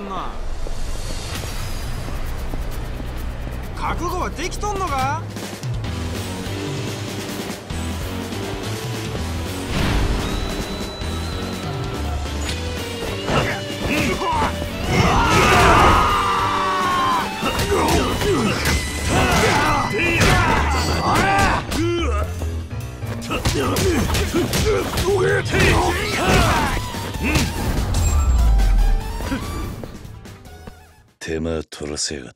な。覚悟はできとんのか。 手間取らせやがって。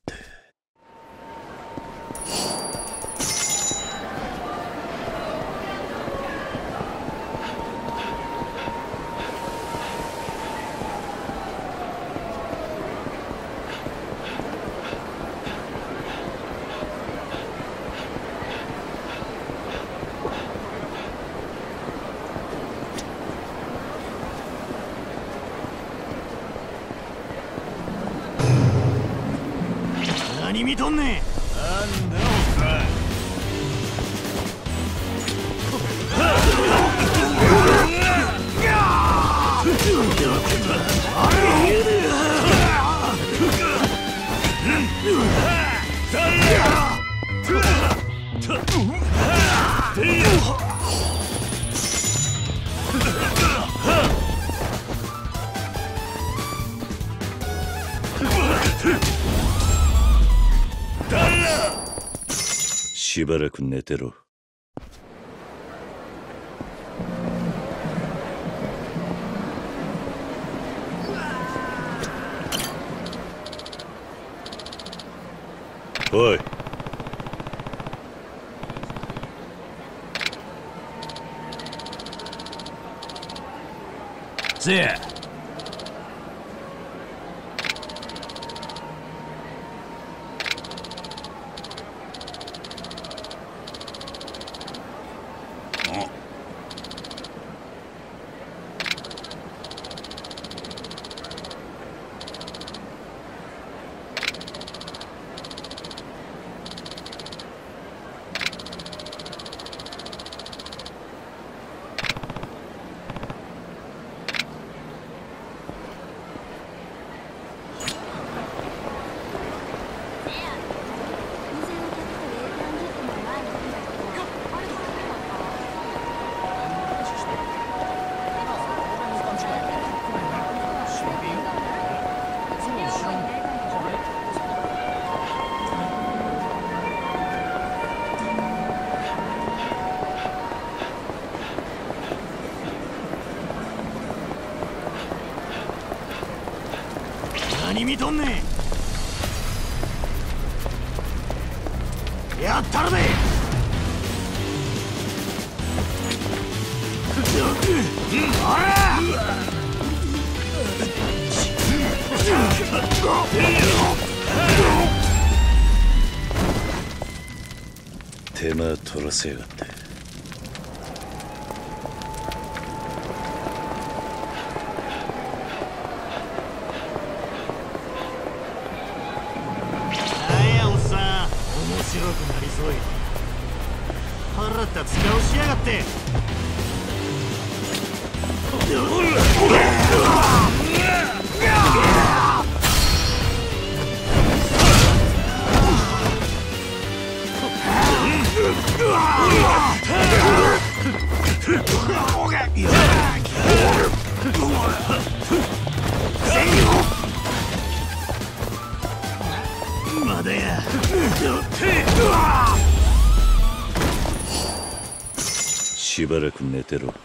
何見とんねん。なんだしばらく寝てろ。おい。 せや。何見とんねん。やったるで。 手間取らせやがって。 白くなりそうい。腹立つ顔しやがって。まだや。 しばらく寝てろ。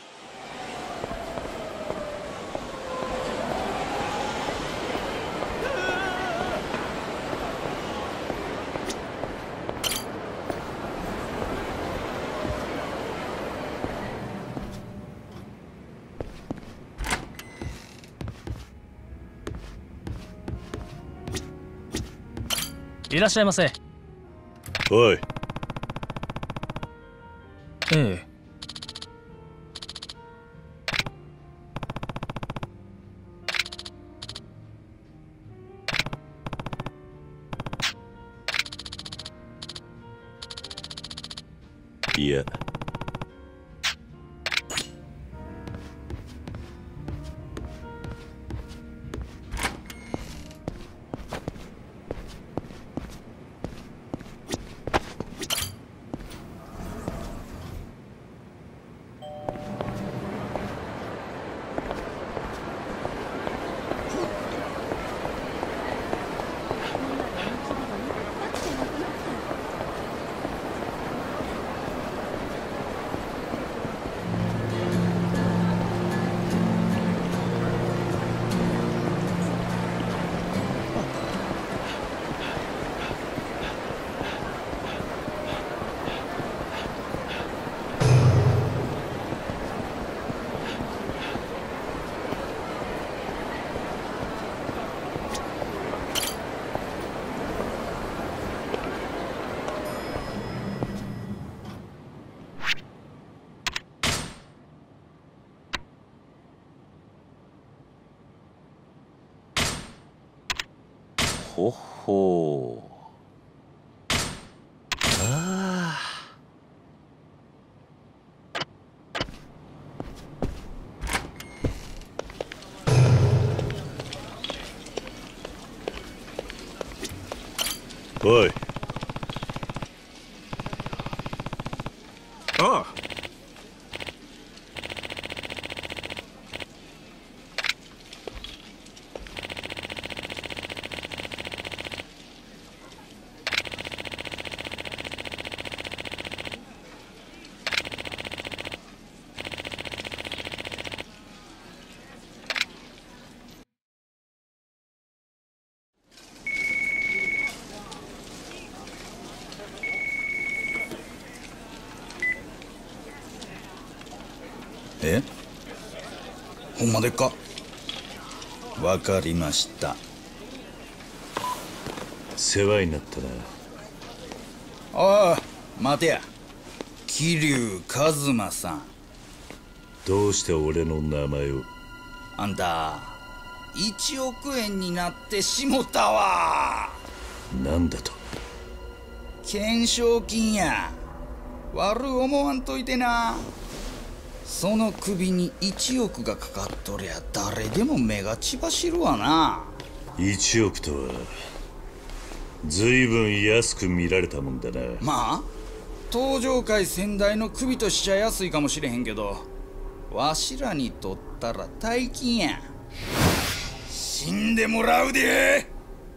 いらっしゃいませ。 おい。 ええ。 いや。 ほほう。ああ。おい。 ああ。 え？ほんまでっか？わかりました。 世話になったな。 ああ、待てや。桐生一馬さん。 どうして俺の名前を？ あんた1億円になってしもたわ。 なんだと？ 懸賞金や。悪思わんといてな。その首に1億がかかっとりゃ誰でも目が血走るわな。 1億とは随分安く見られたもんだな。 まあ登場界先代の首としちゃ安いかもしれへんけど、わしらにとったら大金や。死んでもらうで。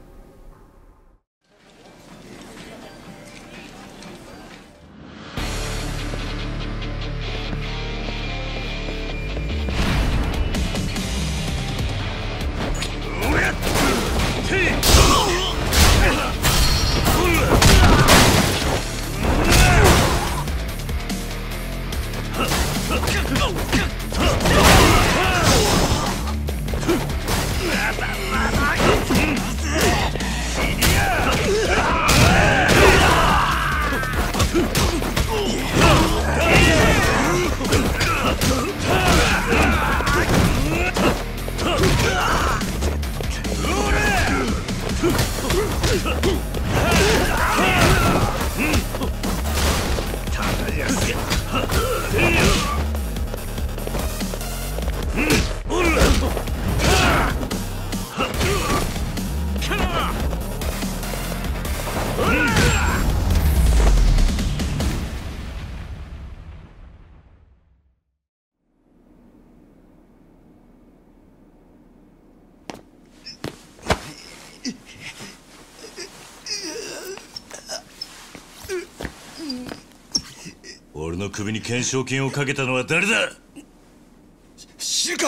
俺の首に懸賞金をかけたのは誰だ？ 知るか。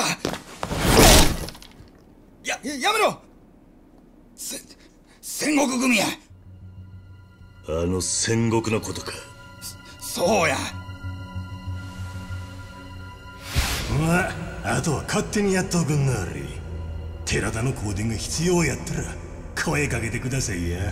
やめろ。戦国組や。 あの戦国のことか。 そうや。 まあ、あとは勝手にやっとくんなはれ。寺田の香典が必要やったら声かけてくださいや。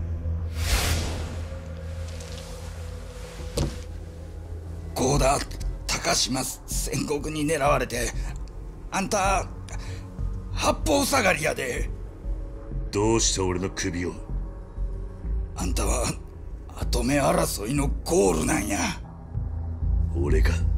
郷田高島戦国に狙われて、あんた八方下がりやで。 どうして俺の首を？ あんたは跡目争いのゴールなんや。 俺が？